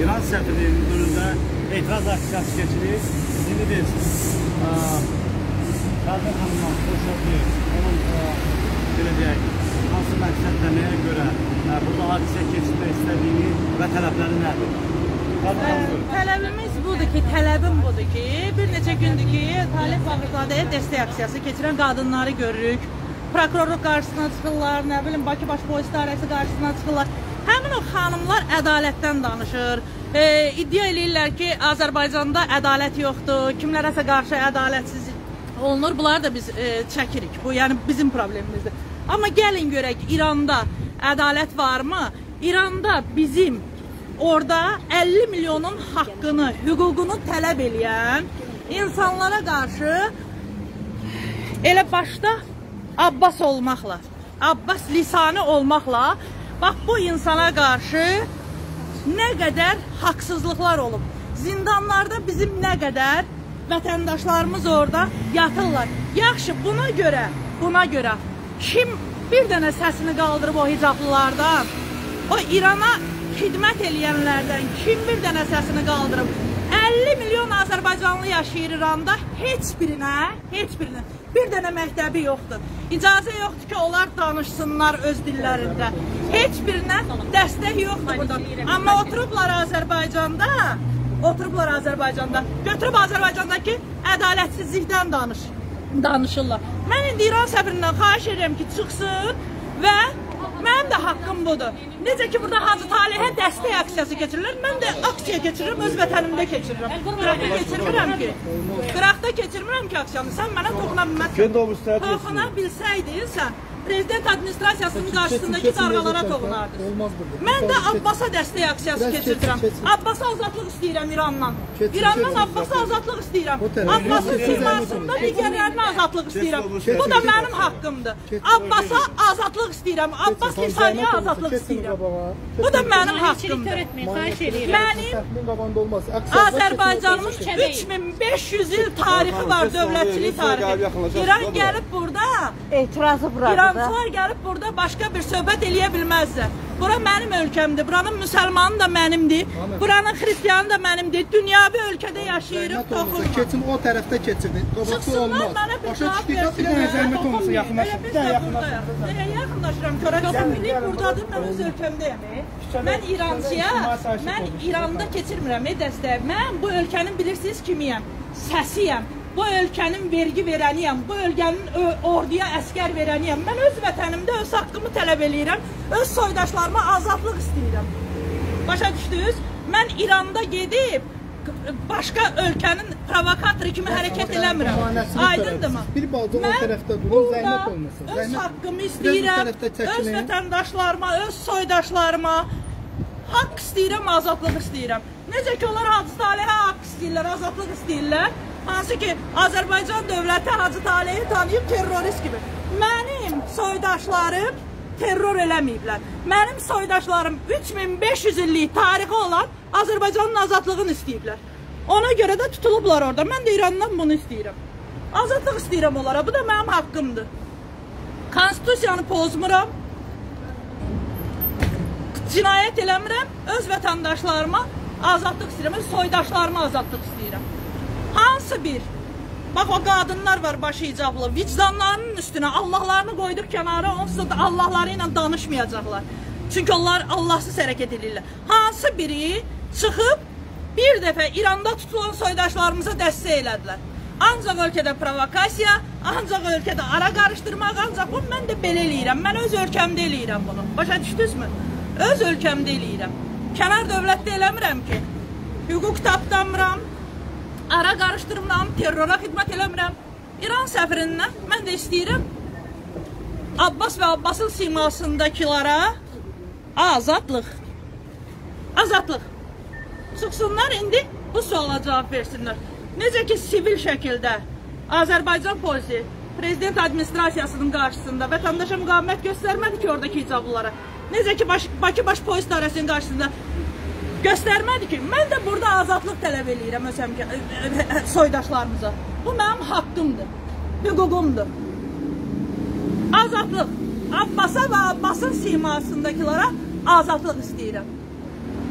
İran səfirliyinin önündə etiraz aksiyası keçirir. İndi biz Qadir xanımdan soruşuq, onun belə deyək, hansı məqsədlə nəyə görə burada hadisə keçirmək istədiyini və tələbləri nədir? Tələbimiz budur ki, bir neçə gündür ki, Talib Bağırzadəyə dəstək aksiyası keçirən qadınları görürük. Prokurorluq qarşısına çıxırlar, nə bilim, Bakı Baş Polis İdarəsi qarşısına çıxırlar. Həmin o xanımlar ədalətdən danışır. İddia eləyirlər ki, Azərbaycanda ədalət yoxdur, kimlərəsə qarşı ədalətsiz olunur. Bunları da biz çəkirik. Bu, yəni bizim problemimizdir. Amma gəlin görək, İranda ədalət varmı? İranda bizim orada 50 milyonun haqqını, hüququnu tələb eləyən insanlara qarşı elə başda Abbas olmaqla, Abbas lisanı olmaqla, bax bu insana qarşı nə qədər haqsızlıqlar olub. Zindanlarda bizim nə qədər vətəndaşlarımız orada yatırlar. Yaxşı, buna görə kim bir dənə səsini qaldırıb o hicablılardan, o İrana xidmət eləyənlərdən kim bir dənə səsini qaldırıb? 50 milyon Azərbaycanlı yaşayır İranda, heç birinə bir dənə məktəbi yoxdur. İcazə yoxdur ki, onlar danışsınlar öz dillərində. Heç birinə dəstək yoxdur buradan. Amma oturublar Azərbaycanda, götürüb Azərbaycandakı ədalətsizlikdən danışırlar. Mən indi İran səfirindən xahiş edirəm ki, çıxsın və mənim də haqqım budur. Necə ki, burada Hacı Talihə dəstək aksiyası keçirilir, mən də aksiya keçirirəm, öz vətənimdə keçirirəm. Qıraqda keçirmirəm ki, aksiyanı. Sən mənə toxuna bilməzsən. Toxuna bilsəydin sən, prezident administrasiyasının qarşısındakı qarğalara toxunardın. Mən də Abbasa dəstək aksiyası keçirdirəm. Abbasa azadlıq istəyirəm İrandan. İrandan Abbasa azadlıq istəyirəm. Abbasın simasında digərlərinə azadlıq istəyirəm. Bu da mənim haqqımdır. Abbasa azadlıq istəyirəm. Abbas lisaniyə azadlıq istəyirəm. Bu da mənim haqqımdır. Mənim Azərbaycanımız 3500 il tarixi var, dövlətçilik tarixi. İran gəlib burada İrancılar gəlib burada başqa bir söhbət eləyə bilməzlər. Bura mənim ölkəmdir, buranın müsəlmanı da mənimdir, buranın xristiyanı da mənimdir. Dünyavi ölkədə yaşayırıq, toxunma. Keçim o tərəfdə keçirdin, qabaqda olmaz. Başa düşdükdə bir dənə zəhmət olmasın, yaxınlaşın. Bir dənə yaxınlaşın. Yaxınlaşıram, görəcəm, buradadır, mən öz ölkəmdəyəm. Mən İrancıyam, mən İranda keçirmirəm dəstəyi. Mən bu ölkənin bilirsiniz kimiyəm, səsiyəm. Bu ölkənin vergi verəniyəm, bu ölkənin orduya əskər verəniyəm. Mən öz vətənimdə öz haqqımı tələb eləyirəm, öz soydaşlarıma azadlıq istəyirəm. Başa düşdünüz? Mən İranda gedib, başqa ölkənin provokatoru kimi hərəkət eləmirəm. Aydındırmı? Mən burada öz haqqımı istəyirəm, öz vətəndaşlarıma, öz soydaşlarıma haqq istəyirəm, azadlıq istəyirəm. Necə ki, onlar Hacı Talihə haqq istəyirlər, azadlıq istəyirlər. Hansı ki, Azərbaycan dövləti Hacı Talihi tanıyıb terrorist kimi. Mənim soydaşlarım terror eləməyiblər. Mənim soydaşlarım 3500 illik tarixi olan Azərbaycanın azadlığını istəyiblər. Ona görə də tutulublar orada. Mən də İrandan bunu istəyirəm. Azadlıq istəyirəm onlara. Bu da mənim haqqımdır. Konstitusiyanı pozmuram. Cinayət eləmirəm. Öz vətəndaşlarıma azadlıq istəyirəm. Öz soydaşlarıma azadlıq istəyirəm. Hansı bir, bax o qadınlar var başı icablı, vicdanlarının üstünə Allahlarını qoyduq kənara, onsuz da Allahları ilə danışmayacaqlar. Çünki onlar Allahsız hərəkət edirlər. Hansı biri çıxıb bir dəfə İranda tutulan soydaşlarımıza dəstək elədilər. Ancaq ölkədə provokasiya, ancaq ölkədə ara qarışdırmaq, ancaq bunu mən də belə eləyirəm. Mən öz ölkəmdə eləyirəm bunu. Başa düşdünüzmü? Öz ölkəmdə eləyirəm. Kənar dövlətdə eləmirəm ki. Hüquq tapdanmıram. Ara qarışdırmıram, terrora xidmət eləmirəm. İran səfirindən mən də istəyirəm Abbas və Abbasın simasındakilara azadlıq. Azadlıq. Çıxsınlar indi bu suala cavab versinlər. Necə ki, sivil şəkildə Azərbaycan polisi prezident administrasiyasının qarşısında vətəndaşa müqavimət göstərmədi ki, oradakı icablılara. Necə ki, Bakı Baş Polis İdarəsinin qarşısında göstərmədi ki, mən də burada azadlıq tələb eləyirəm soydaşlarımıza. Bu mənim haqqımdır, hüququmdur. Azadlıq. Abbasa və Abbasın simasındakilara azadlıq istəyirəm.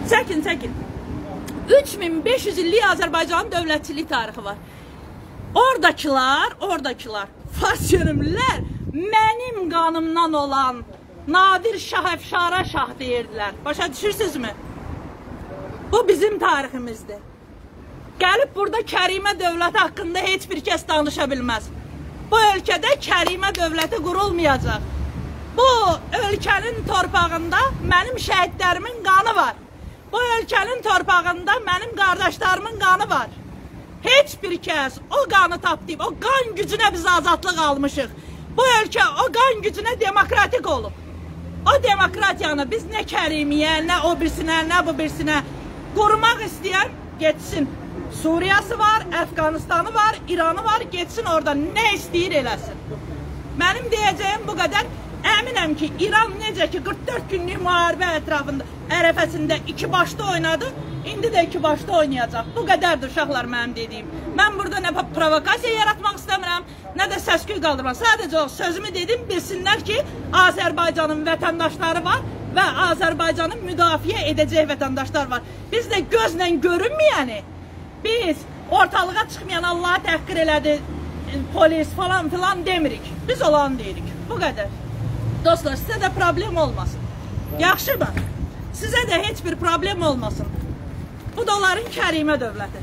Çəkin, çəkin. 3500 illik Azərbaycanın dövlətçilik tarixi var. Oradakılar, fars görümlülər mənim qanımdan olan Nadir Şah Əfşara şah deyirdilər. Başa düşürsünüzmü? Bu bizim tariximizdir. Gəlib burada Kərimə dövləti haqqında heç bir kəs danışa bilməz. Bu ölkədə Kərimə dövləti qurulmayacaq. Bu ölkənin torpağında mənim şəhidlərimin qanı var. Bu ölkənin torpağında mənim qardaşlarımın qanı var. Heç bir kəs o qanı tapdıyıb, o qan gücünə biz azadlıq almışıq. Bu ölkə o qan gücünə demokratik olub. O demokratiyanı biz nə Kərimiyə, nə o birisinə, nə bu birisinə qorumaq istəyən getsin. Suriyası var, Əfqanistanı var, İranı var, getsin orada nə istəyir eləsin. Mənim deyəcəyim bu qədər. Əminəm ki, İran necə ki 44 günlük müharibə ətrafında, ərəfəsində iki başda oynadı, indi də iki başda oynayacaq. Bu qədərdir uşaqlar mənim dediyim. Mən burada nə provokasiya yaratmaq istəmirəm, nə də səs-küy qaldırmaq. Sadəcə o sözümü dedim, bilsinlər ki, Azərbaycanın vətəndaşları var və Azərbaycanın müdafiə edəcək vətəndaşlar var. Biz də gözlə görünməyəni, biz ortalığa çıxmayan Allah'a təhqir elədi, polis falan filan demirik. Biz olanı deyirik. Bu qədər. Dostlar, sizə də problem olmasın. Yaxşı mı? Sizə də heç bir problem olmasın. Bu da onların Kərimə dövləti.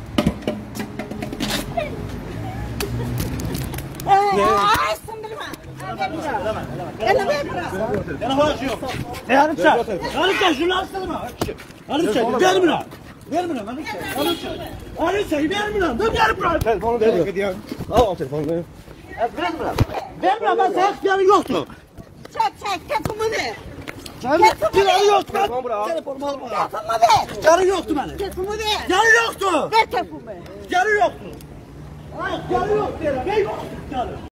Ay, sındırma. Telefon yok. Yarım çay. Yarım çay, şunu alsana. Yarım çay, vermirəm. Vermirəm, yarım çay. Yarım çay, vermirəm. Dur, yarım. Telefonu ver. Al telefonu ver. Vermirəm, ben sana ihtiyarın yoktu. Çək, telefonumu ver. Yarın yoktu. Telefonumu al. Telefonumu alma. Telefonumu ver. Yarın yoktu benim. Telefonumu ver. Yarın yoktu. Ver telefonumu. Yarın yoktu. Yarın yoktu. Ne yoktu? Yarın.